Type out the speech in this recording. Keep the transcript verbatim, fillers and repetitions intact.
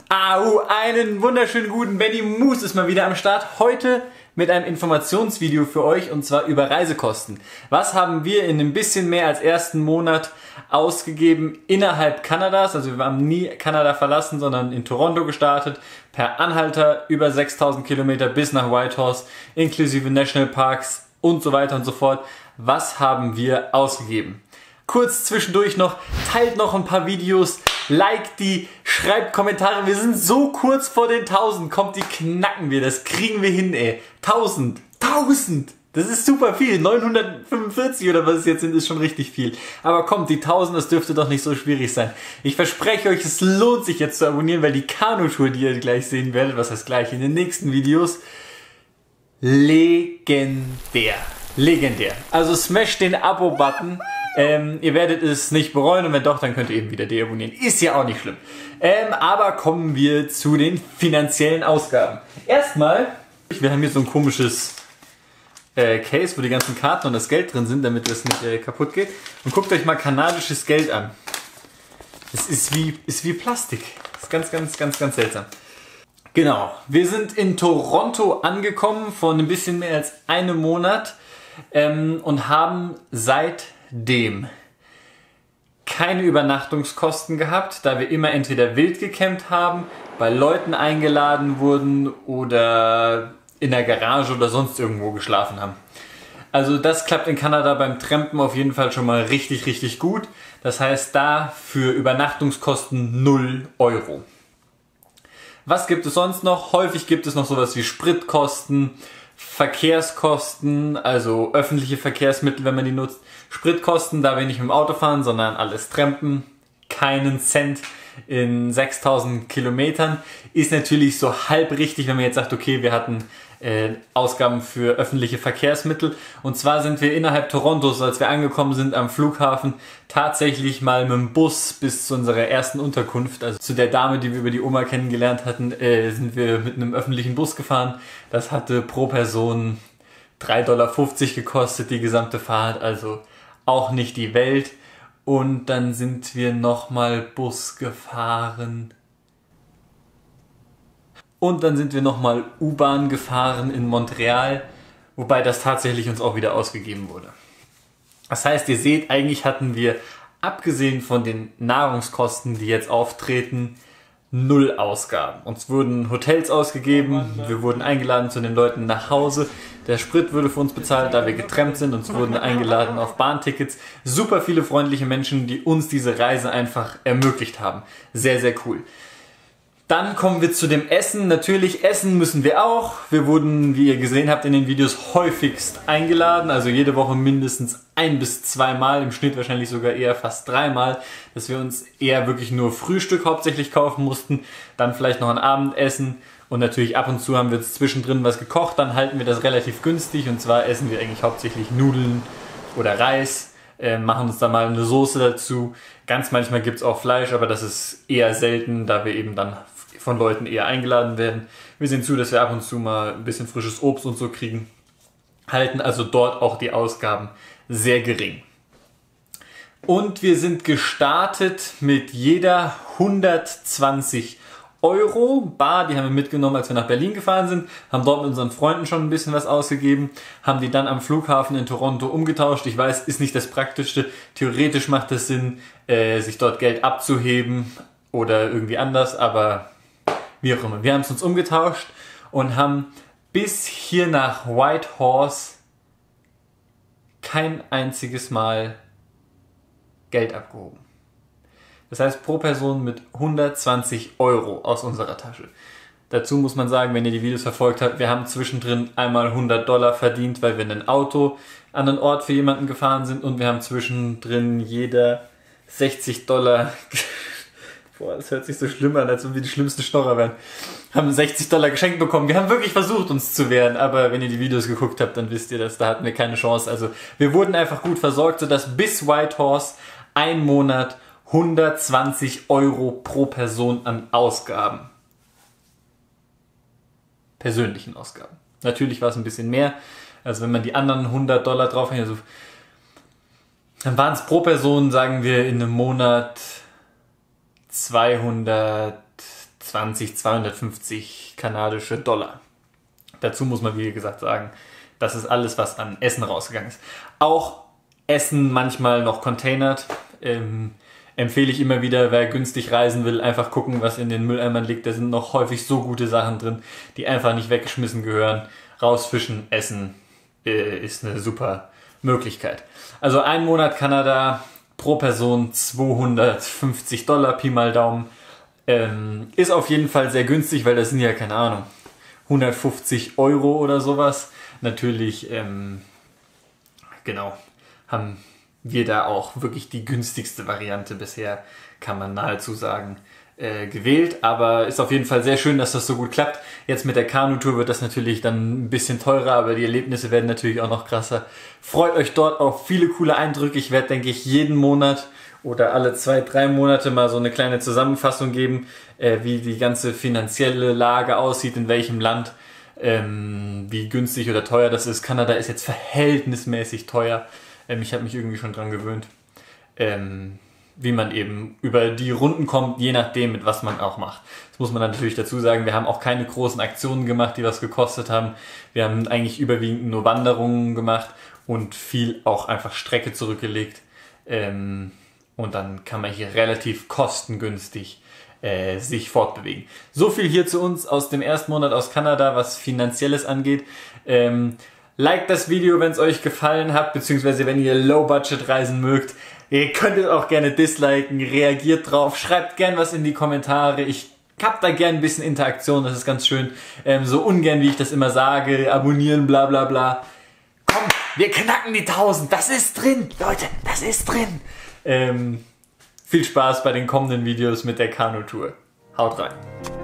Au, einen wunderschönen guten Benny Moose ist mal wieder am Start. Heute mit einem Informationsvideo für euch und zwar über Reisekosten. Was haben wir in ein bisschen mehr als ersten Monat ausgegeben innerhalb Kanadas? Also wir haben nie Kanada verlassen, sondern in Toronto gestartet. Per Anhalter über sechstausend Kilometer bis nach Whitehorse, inklusive Nationalparks und so weiter und so fort. Was haben wir ausgegeben? Kurz zwischendurch noch, teilt noch ein paar Videos, liked die, schreibt Kommentare. Wir sind so kurz vor den tausend. Kommt, die knacken wir, das kriegen wir hin, ey. tausend, tausend, das ist super viel. neunhundertfünfundvierzig oder was es jetzt sind, ist schon richtig viel. Aber kommt, die tausend, das dürfte doch nicht so schwierig sein. Ich verspreche euch, es lohnt sich jetzt zu abonnieren, weil die Kanutour, die ihr gleich sehen werdet, was heißt gleich in den nächsten Videos, legendär. Legendär. Also smash den Abo-Button. Ähm, ihr werdet es nicht bereuen und wenn doch, dann könnt ihr eben wieder deabonnieren. Ist ja auch nicht schlimm. Ähm, aber kommen wir zu den finanziellen Ausgaben. Erstmal, wir haben hier so ein komisches äh, Case, wo die ganzen Karten und das Geld drin sind, damit das nicht äh, kaputt geht. Und guckt euch mal kanadisches Geld an. Das ist wie, ist wie Plastik. Das ist ganz, ganz, ganz, ganz seltsam. Genau, wir sind in Toronto angekommen vor ein bisschen mehr als einem Monat ähm, und haben seitdem keine Übernachtungskosten gehabt, da wir immer entweder wild gecampt haben, bei Leuten eingeladen wurden oder in der Garage oder sonst irgendwo geschlafen haben. Also das klappt in Kanada beim Trampen auf jeden Fall schon mal richtig, richtig gut. Das heißt, da für Übernachtungskosten null Euro. Was gibt es sonst noch? Häufig gibt es noch sowas wie Spritkosten, Verkehrskosten, also öffentliche Verkehrsmittel, wenn man die nutzt. Spritkosten, da wir nicht mit dem Auto fahren, sondern alles trampen. Keinen Cent in sechstausend Kilometern. Ist natürlich so halb richtig, wenn man jetzt sagt, okay, wir hatten äh, Ausgaben für öffentliche Verkehrsmittel. Und zwar sind wir innerhalb Torontos, als wir angekommen sind am Flughafen, tatsächlich mal mit dem Bus bis zu unserer ersten Unterkunft, also zu der Dame, die wir über die Oma kennengelernt hatten, äh, sind wir mit einem öffentlichen Bus gefahren. Das hatte pro Person drei Dollar fünfzig gekostet, die gesamte Fahrt, also auch nicht die Welt. Und dann sind wir nochmal Bus gefahren. Und dann sind wir nochmal U-Bahn gefahren in Montreal, wobei das tatsächlich uns auch wieder ausgegeben wurde. Das heißt, ihr seht, eigentlich hatten wir, abgesehen von den Nahrungskosten, die jetzt auftreten, null Ausgaben. Uns wurden Hotels ausgegeben, wir wurden eingeladen zu den Leuten nach Hause. Der Sprit wurde für uns bezahlt, da wir getrennt sind. Uns wurden eingeladen auf Bahntickets. Super viele freundliche Menschen, die uns diese Reise einfach ermöglicht haben. Sehr, sehr cool. Dann kommen wir zu dem Essen. Natürlich, essen müssen wir auch. Wir wurden, wie ihr gesehen habt in den Videos, häufigst eingeladen. Also jede Woche mindestens ein bis zweimal, im Schnitt wahrscheinlich sogar eher fast dreimal, dass wir uns eher wirklich nur Frühstück hauptsächlich kaufen mussten. Dann vielleicht noch ein Abendessen. Und natürlich ab und zu haben wir jetzt zwischendrin was gekocht. Dann halten wir das relativ günstig. Und zwar essen wir eigentlich hauptsächlich Nudeln oder Reis. Äh, machen uns da mal eine Soße dazu. Ganz manchmal gibt es auch Fleisch, aber das ist eher selten, da wir eben dann von Leuten eher eingeladen werden. Wir sehen zu, dass wir ab und zu mal ein bisschen frisches Obst und so kriegen. Halten also dort auch die Ausgaben sehr gering. Und wir sind gestartet mit jeder hundertzwanzig Euro bar, die haben wir mitgenommen, als wir nach Berlin gefahren sind, haben dort mit unseren Freunden schon ein bisschen was ausgegeben, haben die dann am Flughafen in Toronto umgetauscht. Ich weiß, ist nicht das Praktischste. Theoretisch macht es Sinn, äh, sich dort Geld abzuheben oder irgendwie anders, aber wie auch immer. Wir haben es uns umgetauscht und haben bis hier nach Whitehorse kein einziges Mal Geld abgehoben. Das heißt, pro Person mit hundertzwanzig Euro aus unserer Tasche. Dazu muss man sagen, wenn ihr die Videos verfolgt habt, wir haben zwischendrin einmal hundert Dollar verdient, weil wir in ein Auto an einen Ort für jemanden gefahren sind und wir haben zwischendrin jeder sechzig Dollar, boah, das hört sich so schlimm an, als ob wir die schlimmsten Schnorrer wären, haben sechzig Dollar geschenkt bekommen. Wir haben wirklich versucht, uns zu wehren, aber wenn ihr die Videos geguckt habt, dann wisst ihr, dass da hatten wir keine Chance. Also wir wurden einfach gut versorgt, sodass bis Whitehorse ein Monat hundertzwanzig Euro pro Person an Ausgaben. Persönlichen Ausgaben. Natürlich war es ein bisschen mehr. Also wenn man die anderen hundert Dollar drauf hat, also, dann waren es pro Person, sagen wir, in einem Monat zweihundertzwanzig hundertzwanzig, zweihundertfünfzig kanadische Dollar. Dazu muss man wie gesagt sagen, das ist alles, was an Essen rausgegangen ist. Auch Essen manchmal noch containert. Ähm, empfehle ich immer wieder, wer günstig reisen will, einfach gucken, was in den Mülleimern liegt. Da sind noch häufig so gute Sachen drin, die einfach nicht weggeschmissen gehören. Rausfischen, essen äh, ist eine super Möglichkeit. Also ein Monat Kanada, pro Person zweihundertfünfzig Dollar, Pi mal Daumen. Ähm, ist auf jeden Fall sehr günstig, weil das sind ja, keine Ahnung, hundertfünfzig Euro oder sowas. Natürlich, ähm, genau, haben wir da auch wirklich die günstigste Variante bisher, kann man nahezu sagen, äh, gewählt. Aber ist auf jeden Fall sehr schön, dass das so gut klappt. Jetzt mit der Kanutour wird das natürlich dann ein bisschen teurer, aber die Erlebnisse werden natürlich auch noch krasser. Freut euch dort auf viele coole Eindrücke. Ich werde, denke ich, jeden Monat oder alle zwei, drei Monate mal so eine kleine Zusammenfassung geben, äh, wie die ganze finanzielle Lage aussieht, in welchem Land, ähm, wie günstig oder teuer das ist. Kanada ist jetzt verhältnismäßig teuer. Ähm, ich habe mich irgendwie schon dran gewöhnt, ähm, wie man eben über die Runden kommt, je nachdem, mit was man auch macht. Das muss man natürlich dazu sagen, wir haben auch keine großen Aktionen gemacht, die was gekostet haben. Wir haben eigentlich überwiegend nur Wanderungen gemacht und viel auch einfach Strecke zurückgelegt. Ähm, und dann kann man hier relativ kostengünstig äh, sich fortbewegen. So viel hier zu uns aus dem ersten Monat aus Kanada, was Finanzielles angeht. Ähm, Liked das Video, wenn es euch gefallen hat, beziehungsweise wenn ihr Low-Budget reisen mögt. Ihr könnt es auch gerne disliken, reagiert drauf, schreibt gern was in die Kommentare. Ich hab da gern ein bisschen Interaktion, das ist ganz schön. Ähm, so ungern, wie ich das immer sage, abonnieren, bla bla bla. Komm, wir knacken die tausend, das ist drin, Leute, das ist drin. Ähm, viel Spaß bei den kommenden Videos mit der Kanutour. Haut rein.